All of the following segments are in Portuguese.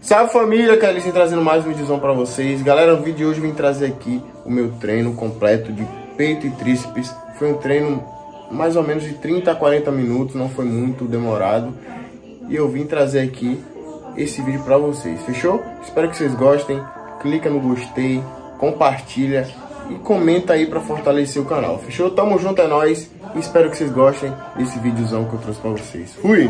Salve família, Kaelizinho trazendo mais um videozão pra vocês. Galera, no vídeo de hoje eu vim trazer aqui o meu treino completo de peito e tríceps. Foi um treino mais ou menos de 30 a 40 minutos, não foi muito demorado. E eu vim trazer aqui esse vídeo pra vocês, fechou? Espero que vocês gostem, clica no gostei, compartilha e comenta aí pra fortalecer o canal, fechou? Tamo junto, é nóis. E espero que vocês gostem desse videozão que eu trouxe pra vocês. Fui!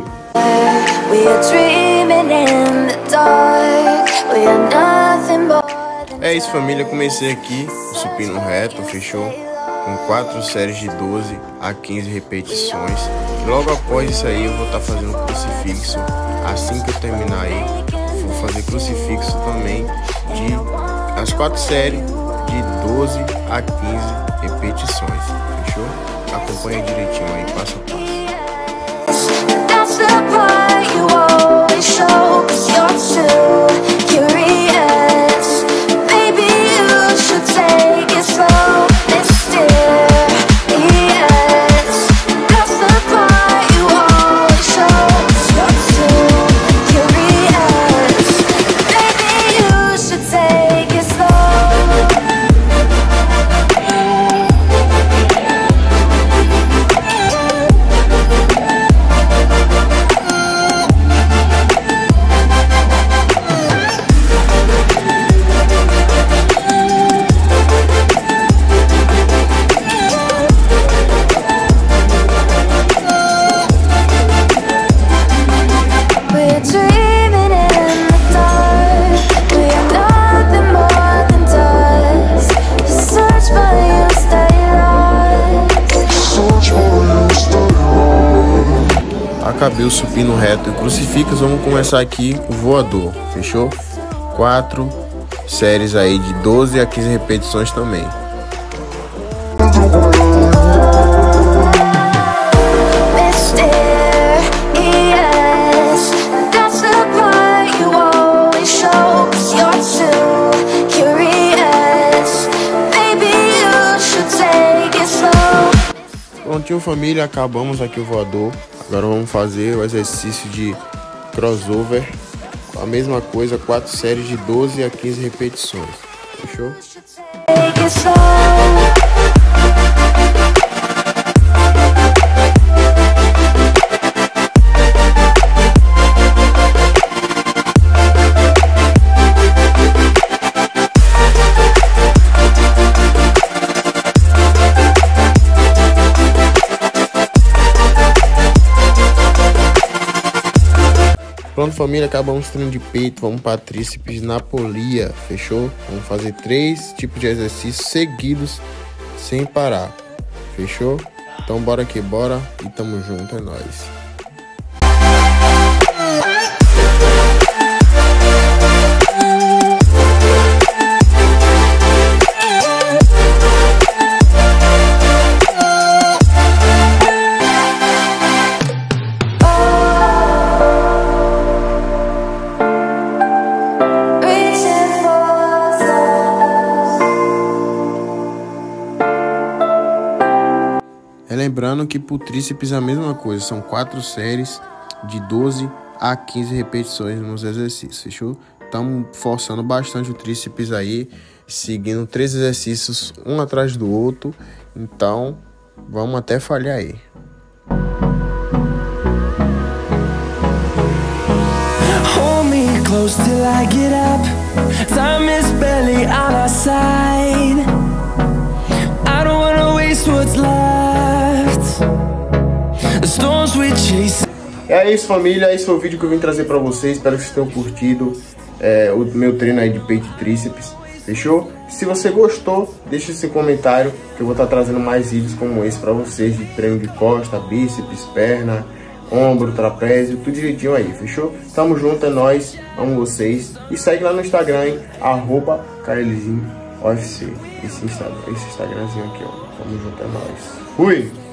É isso família, comecei aqui o supino reto, fechou? Com 4 séries de 12 a 15 repetições. E logo após isso aí eu vou estar fazendo crucifixo. Assim que eu terminar aí, vou fazer crucifixo também de as 4 séries de 12 a 15 repetições, fechou? Acompanha direitinho aí, passo a passo. Acabei o supino reto e crucifixo, vamos começar aqui o voador, fechou? 4 séries aí de 12 a 15 repetições também. Prontinho família, acabamos aqui o voador. Agora vamos fazer o exercício de crossover. A mesma coisa, 4 séries de 12 a 15 repetições. Fechou? Pronto família, acabamos o treino de peito, vamos para tríceps na polia, fechou? Vamos fazer 3 tipos de exercícios seguidos, sem parar, fechou? Então bora que bora e tamo junto, é nóis. Lembrando que pro tríceps é a mesma coisa, são 4 séries de 12 a 15 repetições nos exercícios, fechou? Estamos forçando bastante o tríceps aí, seguindo 3 exercícios um atrás do outro, então vamos até falhar aí. Hold me close till I get up. Time is barely on our side. I don't wanna waste what's left. É isso família, esse foi o vídeo que eu vim trazer pra vocês. Espero que vocês tenham curtido o meu treino aí de peito e tríceps, fechou? Se você gostou, deixa seu comentário que eu vou estar trazendo mais vídeos como esse pra vocês, de treino de costa, bíceps, perna, ombro, trapézio, tudo direitinho aí, fechou? Tamo junto, é nóis, amo vocês. E segue lá no Instagram, hein? @KaelizinhoUFC. Esse Instagramzinho aqui, ó. Tamo junto, é nóis. Fui!